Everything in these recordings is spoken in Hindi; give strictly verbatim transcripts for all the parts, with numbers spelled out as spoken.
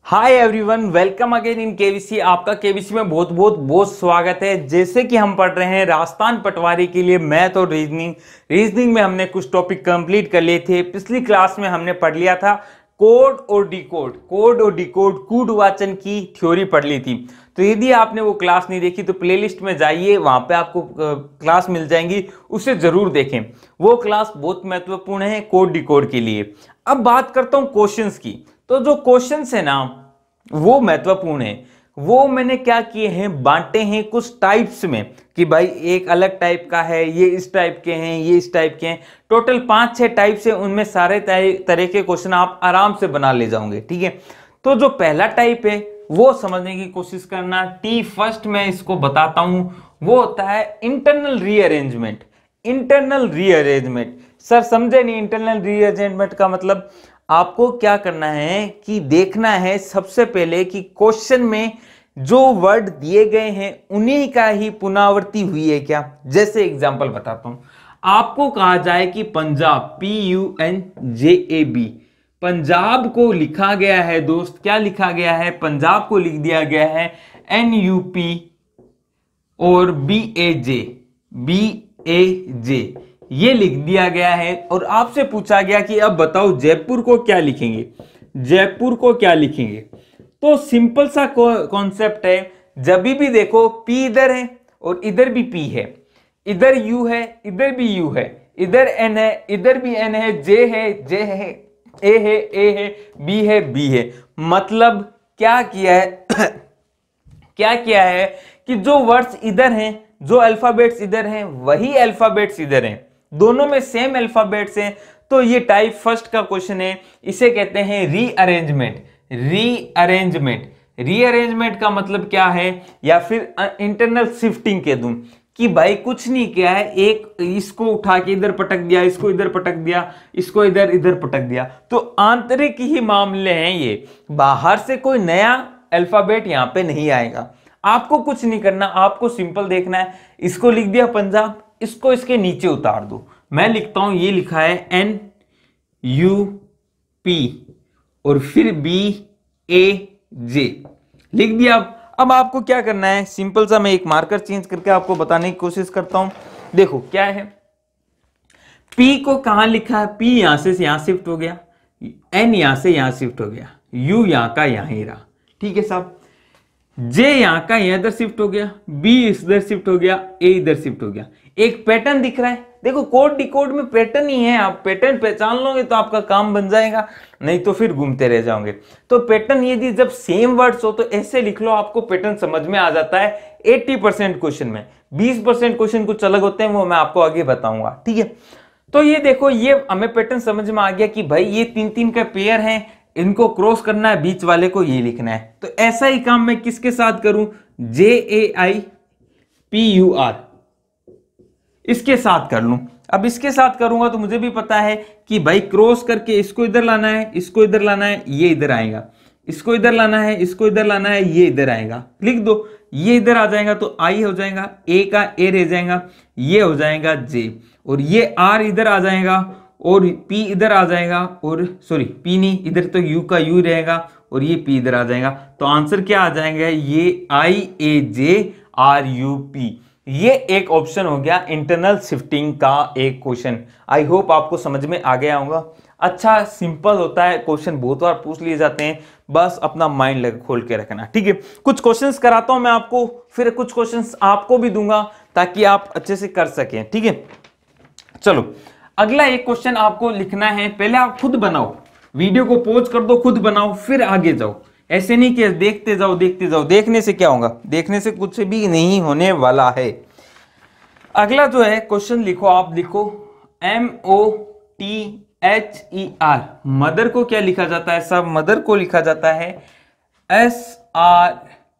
Hi everyone, welcome again in KVC. आपका केवीसी में बहुत बहुत बहुत स्वागत है। जैसे कि हम पढ़ रहे हैं राजस्थान पटवारी के लिए मैथ और रीजनिंग। रीजनिंग में हमने कुछ टॉपिक कंप्लीट कर लिए थे। पिछली क्लास में हमने पढ़ लिया था कोड और डिकोड कोड और डिकोड कूटवाचन की थ्योरी पढ़ ली थी। तो यदि आपने वो क्लास नहीं देखी तो प्लेलिस्ट में जाइए, वहां पे आपको क्लास मिल जाएंगी, उसे जरूर देखें। वो क्लास बहुत महत्वपूर्ण है कोड डिकोड के लिए। अब बात करता हूं क्वेश्चंस की। तो जो क्वेश्चंस है ना वो महत्वपूर्ण है। वो मैंने क्या किए हैं, बांटे हैं कुछ टाइप्स में कि भाई एक अलग टाइप का है, ये इस टाइप के हैं, ये इस टाइप के हैं। टोटल पांच छह टाइप्स है, उनमें सारे तरह के क्वेश्चन आप आराम से बना ले जाओगे। ठीक है, तो जो पहला टाइप है वो समझने की कोशिश करना। टी फर्स्ट मैं इसको बताता हूं, वो होता है internal rearrangement. Internal rearrangement sir समझे नहीं? इंटरनल रीअरेंजमेंट का मतलब आपको क्या करना है कि देखना है सबसे पहले कि क्वेश्चन में जो वर्ड दिए गए हैं उन्हीं का ही पुनरावृत्ति हुई है क्या। जैसे एग्जांपल बताता हूं, आपको कहा जाए कि Punjab, P U N J A B, Punjab को लिखा गया है दोस्त, क्या लिखा गया है, पंजाब को लिख दिया गया है एन यू पी और B A J, B A J ये लिख दिया गया है। और आपसे पूछा गया कि अब बताओ जयपुर को क्या लिखेंगे, जयपुर को क्या लिखेंगे। तो सिंपल सा कॉन्सेप्ट है, जब भी देखो पी इधर है और इधर भी पी है, इधर यू है, इधर भी यू है, इधर एन है, इधर भी एन है, जे है, जे है, ए है, ए है, बी है, बी है। मतलब क्या किया है क्या किया है कि जो वर्ड्स इधर हैं, जो अल्फाबेट्स इधर हैं, वही अल्फाबेट्स इधर हैं, दोनों में सेम अल्फाबेट्स हैं। तो ये टाइप फर्स्ट का क्वेश्चन है, इसे कहते हैं रीअरेंजमेंट। रीअरेंजमेंट रीअरेंजमेंट का मतलब क्या है, या फिर इंटरनल शिफ्टिंग कह दूं कि भाई कुछ नहीं किया है, एक इसको उठा के इधर पटक दिया, इसको इधर पटक दिया, इसको इधर इधर पटक दिया। तो आंतरिक ही मामले हैं ये, बाहर से कोई नया अल्फाबेट यहां पे नहीं आएगा। आपको कुछ नहीं करना, आपको सिंपल देखना है, इसको लिख दिया पंजाब, इसको इसके नीचे उतार दो। मैं लिखता हूं, ये लिखा है एन यू पी और फिर बी ए जे, लिख दिया। अब अब आपको क्या करना है, सिंपल सा मैं एक मार्कर चेंज करके आपको बताने की कोशिश करता हूं। देखो क्या है, पी को कहां लिखा है, पी यहां से यहां शिफ्ट हो गया, एन यहां से यहां शिफ्ट हो गया, यू यहां का यहां ही रहा। ठीक है साहब, जे यहां का यहां इधर शिफ्ट हो गया, बी इधर शिफ्ट हो गया, ए इधर शिफ्ट हो गया। एक पैटर्न दिख रहा है। देखो कोड डिकोड में पैटर्न ही है, आप पैटर्न पहचान लोगे तो आपका काम बन जाएगा, नहीं तो फिर घूमते रह जाओगे। तो पैटर्न यदि जब सेम वर्ड्स हो तो ऐसे लिख लो, आपको पैटर्न समझ में आ जाता है अस्सी परसेंट क्वेश्चन में। बीस परसेंट क्वेश्चन कुछ अलग होते हैं, वो मैं आपको आगे बताऊंगा। ठीक है, तो ये देखो, ये हमें पैटर्न समझ में आ गया कि भाई ये तीन तीन का पेयर है, इनको क्रॉस करना है, बीच वाले को ये लिखना है। तो ऐसा ही काम मैं किसके साथ करूं, J A I P U R, इसके साथ कर लूं। अब इसके साथ करूंगा तो मुझे भी पता है कि भाई क्रॉस करके इसको इधर लाना है, इसको इधर लाना है, ये इधर आएगा, इसको इधर लाना है, इसको इधर लाना है, ये इधर आएगा। लिख दो, ये इधर आ जाएगा तो आई हो जाएगा, ए का ए रह जाएगा, ये हो जाएगा जे, और ये आर इधर आ जाएगा, और पी इधर आ जाएगा, और सॉरी पी नहीं, इधर तो यू का यू रहेगा, और ये पी इधर आ जाएगा। तो आंसर क्या आ जाएगा, ये I A J R U P. ये एक ऑप्शन हो गया इंटरनल शिफ्टिंग का एक क्वेश्चन। आई होप आपको समझ में आ गया होगा। अच्छा सिंपल होता है क्वेश्चन, बहुत बार पूछ लिए जाते हैं, बस अपना माइंड लग खोल के रखना। ठीक है, कुछ क्वेश्चंस कराता हूं मैं आपको, फिर कुछ क्वेश्चंस आपको भी दूंगा ताकि आप अच्छे से कर सकें। ठीक है, चलो अगला एक क्वेश्चन आपको लिखना है। पहले आप खुद बनाओ, वीडियो को पॉज कर दो, खुद बनाओ, फिर आगे जाओ। ऐसे नहीं कि देखते जाओ देखते जाओ, देखने से क्या होगा, देखने से कुछ भी नहीं होने वाला है। अगला जो है क्वेश्चन लिखो, आप लिखो M O T H E R, mother को क्या लिखा जाता है सब, मदर को लिखा जाता है S R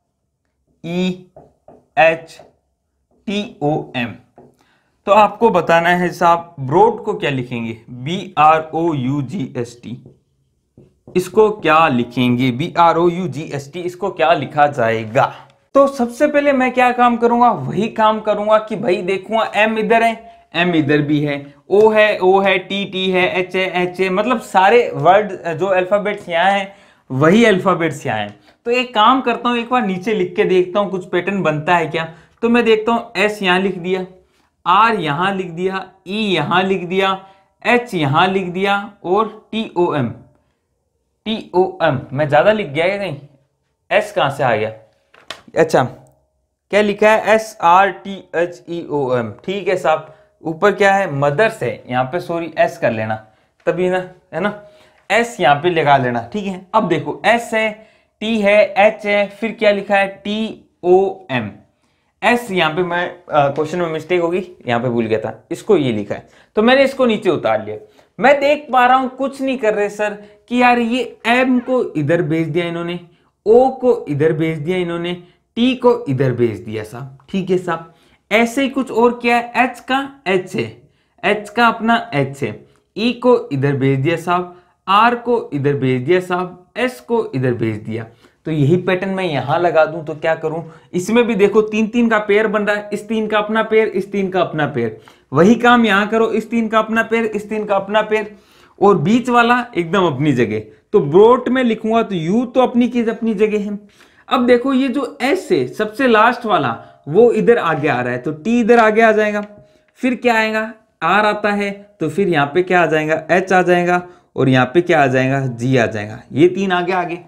E H T O M. तो आपको बताना है साहब ब्रॉड को क्या लिखेंगे, B R O U G S T, इसको क्या लिखेंगे, B R O U G S T, इसको क्या लिखा जाएगा। तो सबसे पहले मैं क्या काम करूंगा, वही काम करूंगा कि भाई देखूंगा एम इधर है, एम इधर भी है, ओ है ओ है, टी टी है, एच है एच है, मतलब सारे वर्ड जो अल्फाबेट्स यहाँ हैं वही अल्फाबेट्स यहाँ है। तो एक काम करता हूँ, एक बार नीचे लिख के देखता हूँ कुछ पैटर्न बनता है क्या। तो मैं देखता हूँ एस यहाँ लिख दिया, आर यहाँ लिख दिया, ई यहाँ लिख दिया, एच यहाँ लिख दिया और T O M, T O M मैं ज्यादा लिख गया क्या कहीं, एस कहां से आ गया, अच्छा क्या लिखा है, S R T H E O M, ठीक है साहब। ऊपर क्या है, मदर्स है, यहाँ पे सॉरी एस कर लेना तभी ना, है ना, एस यहाँ पे लगा लेना, ठीक है। अब देखो एस है, टी है, एच है, फिर क्या लिखा है टी ओ एम, एस यहाँ पे मैं क्वेश्चन में मिस्टेक होगी, यहाँ पे भूल गया था, इसको ये लिखा है तो मैंने इसको नीचे उतार लिया। मैं देख पा रहा हूं कुछ नहीं कर रहे सर कि यार ये एम को इधर भेज दिया इन्होंने, ओ को इधर भेज दिया इन्होंने, टी को इधर भेज दिया साहब, ठीक है साहब। ऐसे ही कुछ और क्या है, एच का एच है, एच का अपना एच है, ई को इधर भेज दिया साहब, आर को इधर भेज दिया साहब, एस को इधर भेज दिया। तो यही पैटर्न मैं यहां लगा दूं तो क्या करूं, इसमें भी देखो तीन तीन का पेयर बन रहा है, इस तीन का अपना पेयर, इस तीन का अपना पेयर, वही काम यहां करो, इस तीन का अपना पेयर, इस तीन का अपना पेयर, और बीच वाला एकदम अपनी जगह। तो ब्रोट में लिखूंगा तो यू तो अपनी चीज अपनी जगह है। अब देखो ये जो एस है सबसे लास्ट वाला वो इधर आगे आ रहा है, तो टी इधर आगे आ जाएगा, फिर क्या आएगा, आर आता है, तो फिर यहाँ पे क्या आ जाएगा, एच आ जाएगा, और यहाँ पे क्या आ जाएगा, जी आ जाएगा, ये तीन आगे आगे।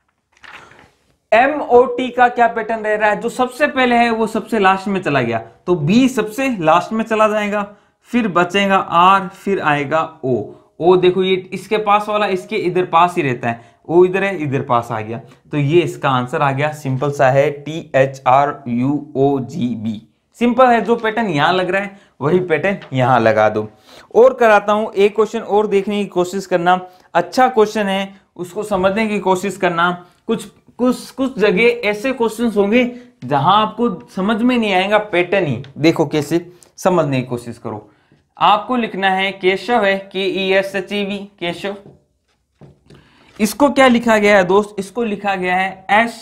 एम ओ टी का क्या पैटर्न रह रहा है, जो सबसे पहले है वो सबसे लास्ट में चला गया, तो बी सबसे लास्ट में चला जाएगा, फिर बचेगा आर, फिर आएगा ओ, ओ देखो ये इसके पास वाला इसके इधर पास ही रहता है, ओ इधर है, इधर पास आ गया, तो ये इसका आंसर आ गया, सिंपल सा है, T H R U O G B. Simple है, जो पैटर्न यहां लग रहा है वही पैटर्न यहां लगा दो। और कराता हूं एक क्वेश्चन और देखने की कोशिश करना, अच्छा क्वेश्चन है उसको समझने की कोशिश करना। कुछ कुछ कुछ जगह ऐसे क्वेश्चंस होंगे जहां आपको समझ में नहीं आएगा पैटर्न ही, देखो कैसे समझने की कोशिश करो। आपको लिखना है केशव है, K E S H E V, Keshav, इसको क्या लिखा गया है दोस्त, इसको लिखा गया है एस,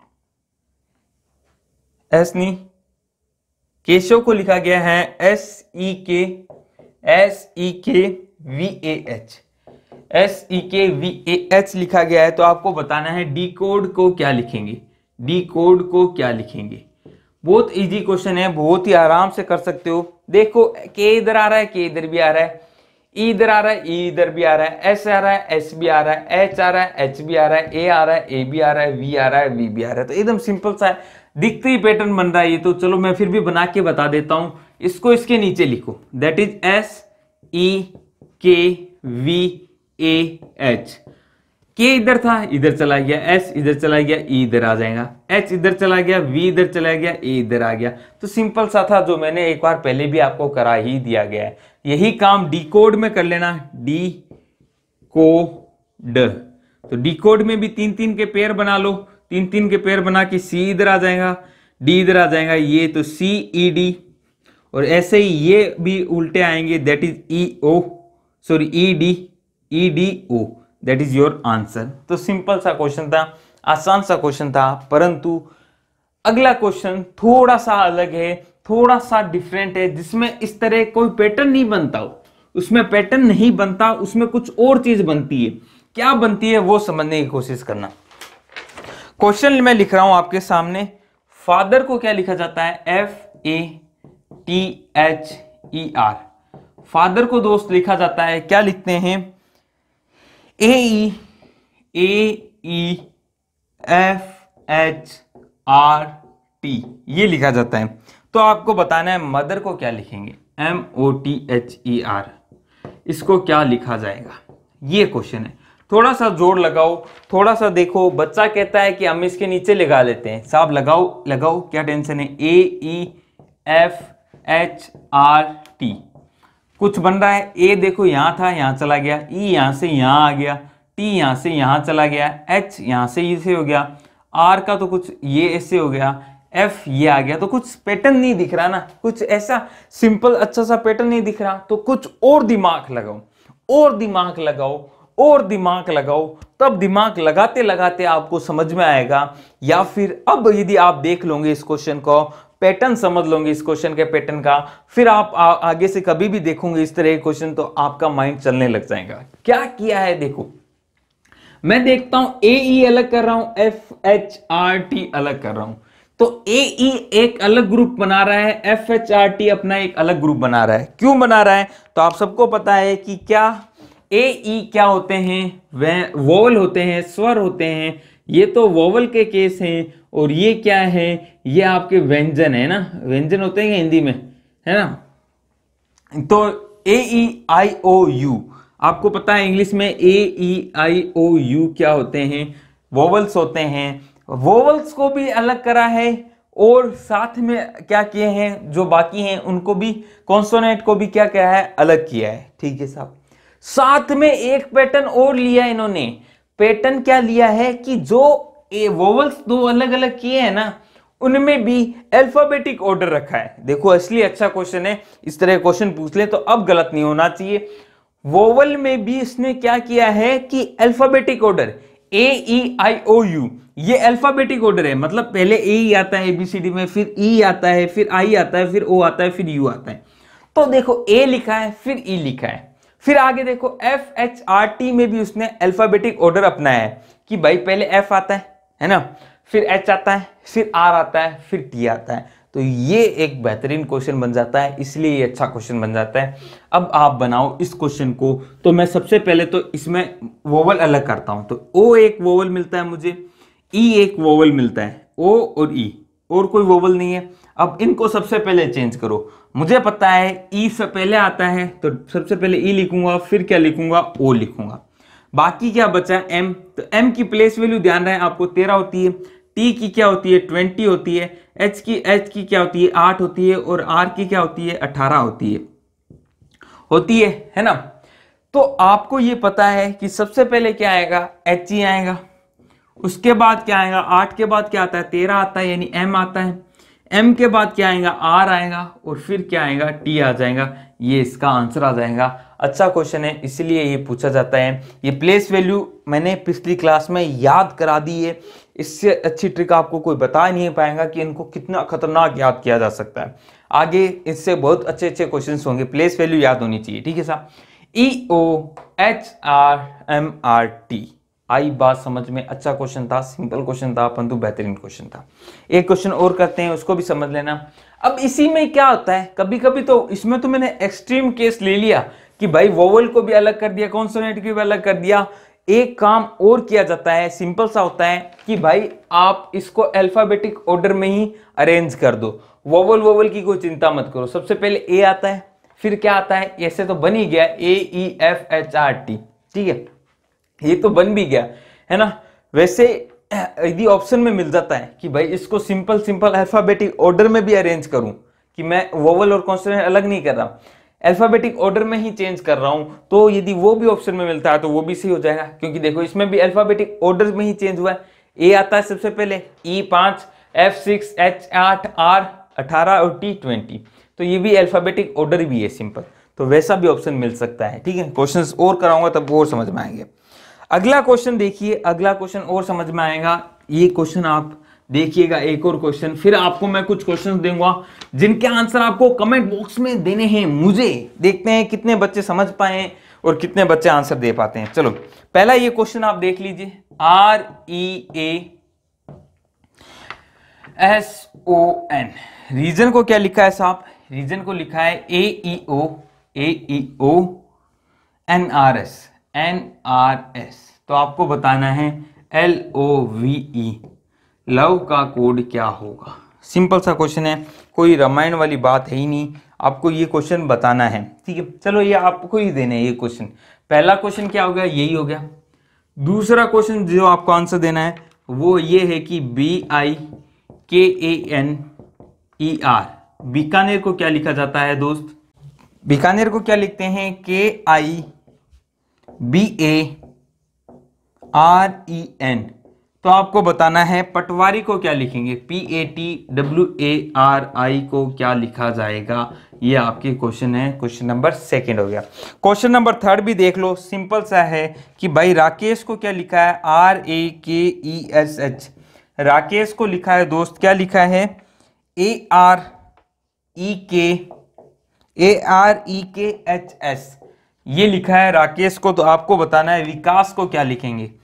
एस नहीं, केशव को लिखा गया है एस ई के, S E K V A H, S E K V A H लिखा गया है। तो आपको बताना है डी कोड को क्या लिखेंगे, डी कोड को क्या लिखेंगे। बहुत इजी क्वेश्चन है, बहुत ही आराम से कर सकते हो। देखो के इधर आ रहा है, के इधर भी आ रहा है, ई इधर आ रहा है, ई इधर भी आ रहा है, एस आ रहा है, एस भी आ रहा है, एच आ रहा है, एच भी आ रहा है, ए आ रहा है, ए भी आ रहा है, वी आ रहा है, वी भी आ रहा है। तो एकदम सिंपल सा है, दिखते ही पैटर्न बन रहा है ये। तो चलो मैं फिर भी बना के बता देता हूं, इसको इसके नीचे लिखो, that is S E K V A H, के इधर था इधर चला गया, एस इधर चला गया, ई इधर आ जाएगा, एच इधर चला गया, वी इधर चला गया, ए इधर आ गया। तो सिंपल सा था, जो मैंने एक बार पहले भी आपको करा ही दिया गया है। यही काम डी कोड में कर लेना, डी कोड। तो डी कोड में भी तीन तीन के पेयर बना लो, तीन तीन के पेयर बना के सी इधर आ जाएगा, डी इधर आ जाएगा, ये तो सी ई डी, और ऐसे ही ये भी उल्टे आएंगे, that is E O, sorry E D, E D O, that is your answer. तो सिंपल सा क्वेश्चन था, आसान सा क्वेश्चन था, परंतु अगला क्वेश्चन थोड़ा सा अलग है, थोड़ा सा डिफरेंट है, जिसमें इस तरह कोई पैटर्न नहीं बनता हो, उसमें पैटर्न नहीं बनता, उसमें कुछ और चीज बनती है। क्या बनती है वो समझने की कोशिश करना। क्वेश्चन मैं लिख रहा हूं आपके सामने, फादर को क्या लिखा जाता है, F A T H E R, father को दोस्त लिखा जाता है, क्या लिखते हैं, A E A E F H R T, ये लिखा जाता है। तो आपको बताना है मदर को क्या लिखेंगे, M O T H E R, इसको क्या लिखा जाएगा, ये क्वेश्चन है। थोड़ा सा जोड़ लगाओ, थोड़ा सा देखो, बच्चा कहता है कि हम इसके नीचे लगा लेते हैं, साहब लगाओ लगाओ, क्या टेंशन है, A E F H R T, कुछ बन रहा है, ए देखो यहां था यहां चला गया, ई यहां से यहां आ गया, टी यहां से यहां चला गया, एच यहां से इसे हो गया, आर का तो कुछ ये ऐसे हो गया, एफ ये आ गया। तो कुछ पैटर्न नहीं दिख रहा ना, कुछ ऐसा सिंपल अच्छा सा पैटर्न नहीं दिख रहा, तो कुछ और दिमाग लगाओ, और दिमाग लगाओ, और दिमाग लगाओ, तब दिमाग लगाते लगाते आपको समझ में आएगा। या फिर अब यदि आप देख लोगे इस क्वेश्चन को, पैटर्न समझ लोगे इस क्वेश्चन के पैटर्न का, फिर आप आ, आगे से कभी भी देखोगे इस तरह के क्वेश्चन तो आपका माइंड चलने लग जाएगा। क्या किया है देखो, मैं देखता हूं ए ई अलग कर रहा हूं, एफ एच आर टी अलग कर रहा हूं, तो ए ई एक अलग ग्रुप बना रहा है, एफ एच आर टी अपना एक अलग ग्रुप बना रहा है। क्यों बना रहा है? तो आप सबको पता है कि क्या ए ई क्या होते हैं, वह वोवल होते हैं, स्वर होते हैं। ये तो वोवल के केस हैं, और ये क्या है, ये आपके व्यंजन है ना, व्यंजन होते हैं हिंदी में, है ना। तो ए ई आई ओ यू, आपको पता है इंग्लिश में ए ई आई ओ यू क्या होते हैं, वोवल्स होते हैं। वोवल्स को भी अलग करा है, और साथ में क्या किए हैं, जो बाकी हैं उनको भी, कॉन्सोनेंट को भी क्या क्या है, अलग किया है। ठीक है साहब, साथ में एक पैटर्न और लिया इन्होंने। पैटर्न क्या लिया है कि जो ए वोवल्स दो अलग अलग किए हैं ना, उनमें भी अल्फाबेटिक ऑर्डर रखा है। देखो असली अच्छा क्वेश्चन है, इस तरह क्वेश्चन पूछ ले तो अब गलत नहीं होना चाहिए। वोवल में भी इसने क्या किया है कि alphabetic order, A E I O U, ये अल्फाबेटिक ऑर्डर है। मतलब पहले ए ई आता है एबीसीडी में, फिर ई आता है, फिर आई आता है, फिर ओ आता है, फिर यू आता है। तो देखो ए लिखा है, फिर ई लिखा है, फिर आगे देखो एफ एच आर टी में भी उसने अल्फाबेटिक ऑर्डर अपनाया है कि भाई पहले एफ आता है है ना, फिर एच आता है, फिर आर आता है, फिर टी आता है। तो ये एक बेहतरीन क्वेश्चन बन जाता है, इसलिए ये अच्छा क्वेश्चन बन जाता है। अब आप बनाओ इस क्वेश्चन को। तो मैं सबसे पहले तो इसमें वोवल अलग करता हूं। तो ओ एक वोवल मिलता है मुझे, ई एक वोवल मिलता है, ओ और ई, और कोई वोवल नहीं है। अब इनको सबसे पहले चेंज करो। मुझे पता है ई से पहले आता है, तो सबसे पहले ई लिखूंगा, फिर क्या लिखूंगा, ओ लिखूंगा। बाकी क्या बचा है, एम। तो एम की प्लेस वैल्यू ध्यान रहे आपको तेरह होती है, टी की क्या होती है, ट्वेंटी होती है, एच की एच की क्या होती है, आठ होती है, और आर की क्या होती है, अठारह होती है होती है है ना। तो आपको ये पता है कि सबसे पहले क्या आएगा, एच ही आएगा। उसके बाद क्या आएगा, आठ के बाद क्या आता है, तेरह आता है, यानी एम आता है। एम के बाद क्या आएगा, आर आएगा, और फिर क्या आएगा, टी आ जाएगा। ये इसका आंसर आ जाएगा। अच्छा क्वेश्चन है, इसलिए ये पूछा जाता है। ये प्लेस वैल्यू मैंने पिछली क्लास में याद करा दी है। इससे अच्छी ट्रिक आपको कोई बता नहीं पाएगा कि इनको कितना खतरनाक याद किया जा सकता है। आगे इससे बहुत अच्छे अच्छे क्वेश्चन होंगे, प्लेस वैल्यू याद होनी चाहिए। ठीक है साहब, E O H R M R T, आई बात समझ में। अच्छा क्वेश्चन था, सिंपल क्वेश्चन था, परंतु बेहतरीन क्वेश्चन था। एक क्वेश्चन और करते हैं, उसको भी समझ लेना। अब इसी में क्या होता है, कभी कभी तो इसमें तो मैंने एक्सट्रीम केस ले लिया कि भाई वोवल को भी अलग कर दिया, कॉन्सोनेंट को भी अलग कर दिया। एक काम और किया जाता है, सिंपल सा होता है कि भाई आप इसको अल्फाबेटिक ऑर्डर में ही अरेंज कर दो। वोवल वोवल की कोई चिंता मत करो। सबसे पहले ए आता है, फिर क्या आता है, ऐसे तो बन ही गया, A E F H R T. ठीक है, ये तो बन भी गया है ना। वैसे यदि ऑप्शन में मिल जाता है कि भाई इसको सिंपल सिंपल अल्फाबेटिक ऑर्डर में भी अरेंज करूं, कि मैं वोवल और कॉन्सोनेंट अलग नहीं कर रहा, अल्फाबेटिक ऑर्डर में ही चेंज कर रहा हूं, तो यदि वो भी ऑप्शन में मिलता है तो वो भी सही हो जाएगा। क्योंकि देखो इसमें भी अल्फाबेटिक ऑर्डर में ही चेंज हुआ है। ए आता है सबसे पहले, ई पांच, एफ सिक्स, एच आठ, आर अठारह, और टी ट्वेंटी। तो ये भी अल्फाबेटिक ऑर्डर भी है सिंपल। तो वैसा भी ऑप्शन मिल सकता है। ठीक है, क्वेश्चंस और कराऊंगा तब और समझ में आएंगे। अगला क्वेश्चन देखिए, अगला क्वेश्चन और समझ में आएगा। ये क्वेश्चन आप देखिएगा, एक और क्वेश्चन, फिर आपको मैं कुछ क्वेश्चन दूंगा जिनके आंसर आपको कमेंट बॉक्स में देने हैं मुझे। देखते हैं कितने बच्चे समझ पाए और कितने बच्चे आंसर दे पाते हैं। चलो पहला ये क्वेश्चन आप देख लीजिए, R E A S O N, reason को क्या लिखा है साहब, रीजन को लिखा है A E O, A E O, N R S, N R S. तो आपको बताना है L O V E, love का कोड क्या होगा। सिंपल सा क्वेश्चन है, कोई रामायण वाली बात है ही नहीं, आपको ये क्वेश्चन बताना है। ठीक है, चलो ये आपको ही देना है ये क्वेश्चन। पहला क्वेश्चन क्या हो गया, यही हो गया। दूसरा क्वेश्चन जो आपको आंसर देना है वो ये है कि B I K A N E R, Bikaner को क्या लिखा जाता है दोस्त, बीकानेर को क्या लिखते हैं, K I B A R E N. तो आपको बताना है पटवारी को क्या लिखेंगे, P A T W A R I को क्या लिखा जाएगा। ये आपके क्वेश्चन है, क्वेश्चन नंबर सेकंड हो गया। क्वेश्चन नंबर थर्ड भी देख लो, सिंपल सा है कि भाई राकेश को क्या लिखा है, आर ए के ई एस एच, राकेश को लिखा है दोस्त, क्या लिखा है, ए आर ई के, ए आर ई के एच एस, ये लिखा है राकेश को। तो आपको बताना है विकास को क्या लिखेंगे,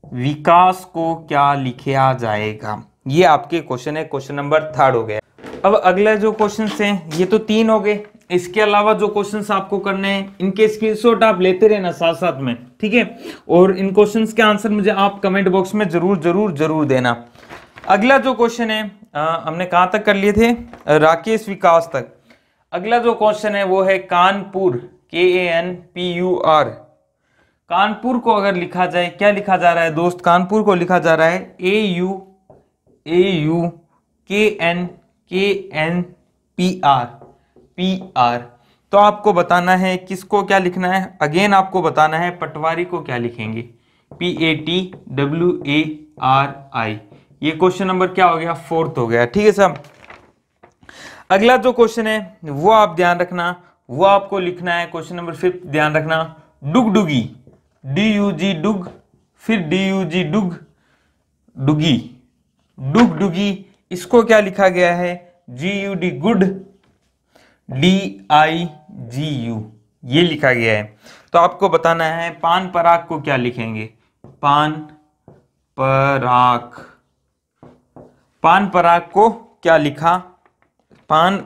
विकास को क्या लिखा जाएगा? ये आपके क्वेश्चन है, क्वेश्चन नंबर थर्ड हो गया। अब अगला जो क्वेश्चन हैं ये तो तीन हो गए, इसके अलावा जो क्वेश्चंस आपको करने हैं इनके स्क्रीनशॉट आप लेते रहना साथ साथ में, ठीक है। और इन क्वेश्चंस के आंसर मुझे आप कमेंट बॉक्स में जरूर जरूर जरूर देना। अगला जो क्वेश्चन है आ, हमने कहां तक कर लिए थे? राकेश विकास तक। अगला जो क्वेश्चन है वो है Kanpur, K A N P U R. Kanpur को अगर लिखा जाए, क्या लिखा जा रहा है दोस्त? कानपुर को लिखा जा रहा है A U A U K N K N P R P R. तो आपको बताना है किसको क्या लिखना है। अगेन आपको बताना है पटवारी को क्या लिखेंगे, P A T W A R I. ये क्वेश्चन नंबर क्या हो गया? फोर्थ हो गया, ठीक है साहब। अगला जो क्वेश्चन है वो आप ध्यान रखना, वो आपको लिखना है क्वेश्चन नंबर फिफ्थ, ध्यान रखना। डुगडुगी, डी यू जी डुग, फिर डी यू जी डुग, डुगी, डुगडुगी। इसको क्या लिखा गया है? G U D good, D I G U, ये लिखा गया है। तो आपको बताना है पान पराग को क्या लिखेंगे? पान पराग, पान पराग को क्या लिखा? पान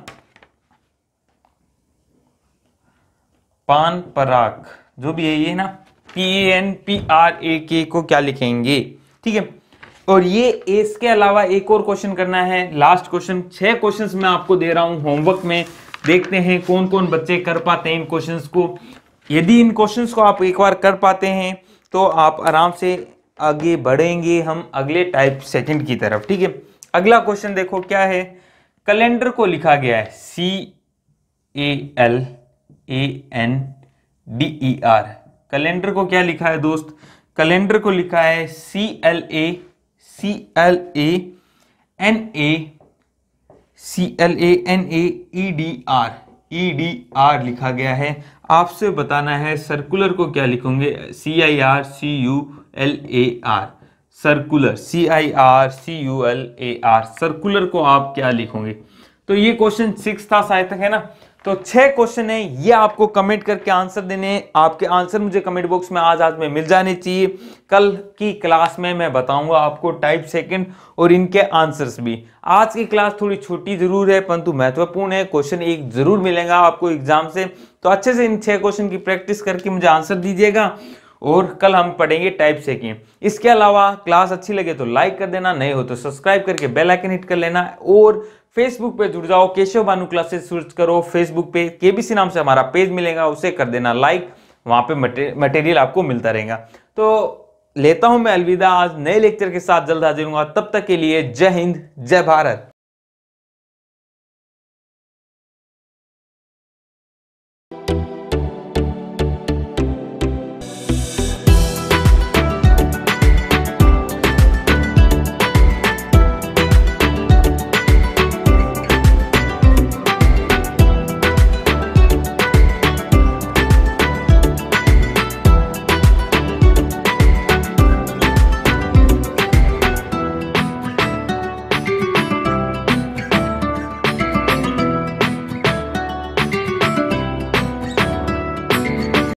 पान पराग जो भी है ये ना, P A N P R A K को क्या लिखेंगे, ठीक है। और ये इसके अलावा एक और क्वेश्चन करना है, लास्ट क्वेश्चन। छह क्वेश्चंस मैं आपको दे रहा हूं होमवर्क में, देखते हैं कौन कौन बच्चे कर पाते हैं इन क्वेश्चंस को। यदि इन क्वेश्चंस को आप एक बार कर पाते हैं तो आप आराम से आगे बढ़ेंगे हम अगले टाइप सेकंड की तरफ, ठीक है। अगला क्वेश्चन देखो क्या है। कैलेंडर को लिखा गया है C A L A N D E R. Calendar को क्या लिखा है दोस्त? कैलेंडर को लिखा है C L A C L A N A C L A N A E D R, E D R लिखा गया है। आपसे बताना है सर्कुलर को क्या लिखोगे? C I R C U L A R, circular, C I R C U L A R, circular को आप क्या लिखोगे? तो ये क्वेश्चन सिक्स था शायद तक, है ना। तो छह क्वेश्चन है, ये आपको कमेंट करके आंसर देने। आपके आंसर मुझे कमेंट बॉक्स में आज आज में मिल जाने चाहिए। कल की क्लास में मैं बताऊंगा आपको टाइप सेकंड और इनके आंसर्स भी। आज की क्लास थोड़ी छोटी जरूर है परंतु महत्वपूर्ण है। क्वेश्चन एक जरूर मिलेगा आपको एग्जाम से, तो अच्छे से इन छह क्वेश्चन की प्रैक्टिस करके मुझे आंसर दीजिएगा और कल हम पढ़ेंगे टाइप सेकंड। इसके अलावा क्लास अच्छी लगे तो लाइक कर देना, नहीं हो तो सब्सक्राइब करके बेल आइकन हिट कर लेना। और फेसबुक पे जुड़ जाओ, केशव भानु क्लासेस सर्च करो फेसबुक पे, केबीसी नाम से हमारा पेज मिलेगा, उसे कर देना लाइक, वहां पे मटेरियल आपको मिलता रहेगा। तो लेता हूं मैं अलविदा, आज नए लेक्चर के साथ जल्द हाजिर होऊंगा। तब तक के लिए जय हिंद, जय भारत।